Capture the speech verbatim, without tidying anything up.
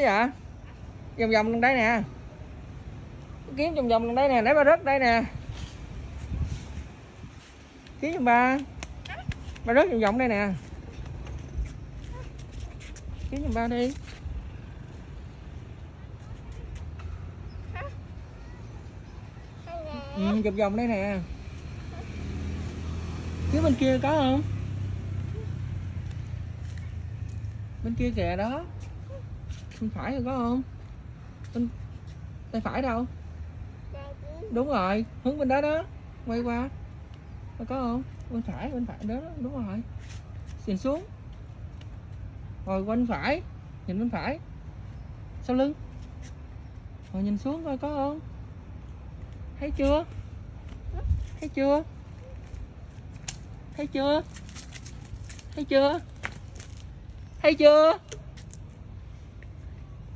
vậy? Vòng vòng lên đây nè. Kiếm vòng vòng lên đây nè, nãy ba rớt đây nè. Kiếm giùm ba. Ba rớt vòng vòng đây nè. Kiếm giùm ba đi. Ừ, vòng vòng đây nè. Kiếm bên kia có không? Bên kia kìa đó. Bên phải rồi có không? Bên tay phải đâu? Đúng rồi, hướng bên đó đó. Quay qua. Có không? Bên phải, bên phải đó, đó. Đúng rồi. Nhìn xuống. Rồi bên phải. Nhìn bên phải. Sau lưng. Rồi nhìn xuống coi có không? Thấy chưa? Thấy chưa? Thấy chưa? Thấy chưa? Thấy chưa?